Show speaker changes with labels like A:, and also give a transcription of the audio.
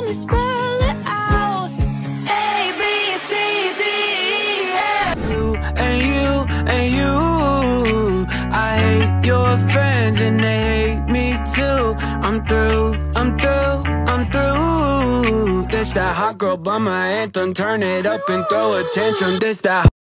A: me spell it out. A, B, C, D, E, F.
B: You and you and you, I hate your friends and they hate me too. I'm through, I'm through, I'm through. This that hot girl bummer anthem, turn it up and throw attention. This that